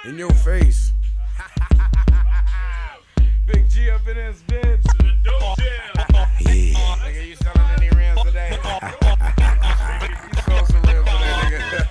In your face. Big G up in this bitch. Yeah. Nigga, you selling any rims today? You sold some rims today, nigga.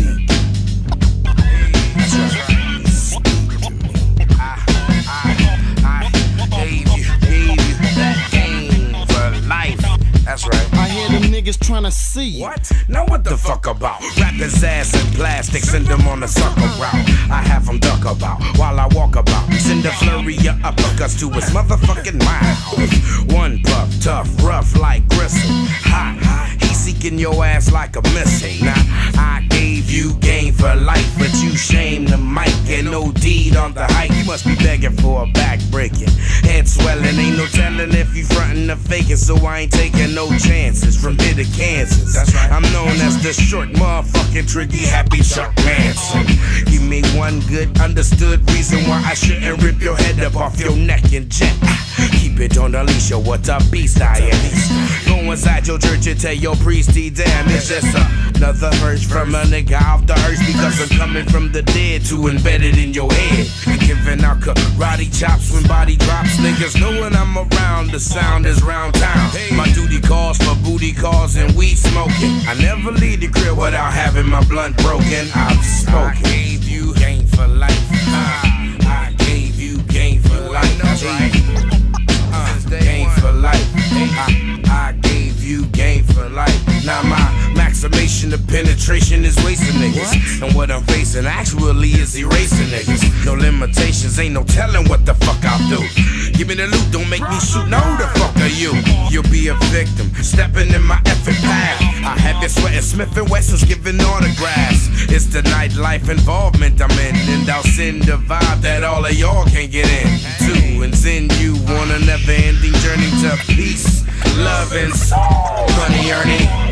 I gave you that game for life. That's right. I hear them niggas tryna see. What? Now what the fuck about? Wrap his ass in plastic, send him on a sucker route. I have him duck about while I walk about. Send a flurry of uppercuts to his motherfucking mouth. One puff, tough, rough like gristle. Hot, he seeking your ass like a missile. Now I gave you game for life, but you shame the mic and no deed on the hike. You must be begging for a back breaking, head swelling. Ain't no telling if you frontin' or faking, so I ain't taking no chances. From here to Kansas, that's right. I'm known as the short motherfucking tricky happy Chuck Manson. Give me one good understood reason why I shouldn't rip your head up off your neck and jet. Keep it on the leash, yo, what a beast I am. Go inside your church and tell your priesty, damn, it's just another verse from a nigga off the earth. Because I'm coming from the dead to embedded in your head. Giving out karate chops when body drops. Niggas know when I'm around, the sound is round town. My duty calls for booty calls and weed smoking. I never leave the crib without having my blunt broken. I've spoken. I gave you game for life. I gave you game for life. That's right. Game for life. I gave you game for life. Now my maximation of penetration is wasting niggas. And what I'm facing actually is erasing niggas. No limitations, ain't no telling what the fuck I'll do. Give me the loot, don't make me shoot. No, the fuck are you? You'll be a victim, stepping in my effing path. I have you sweating, Smith & Wesson's giving autographs. It's the nightlife involvement I'm in, and I'll send a vibe that all of y'all can get into, and send you on a never-ending journey to peace, love, and soul. Money earning.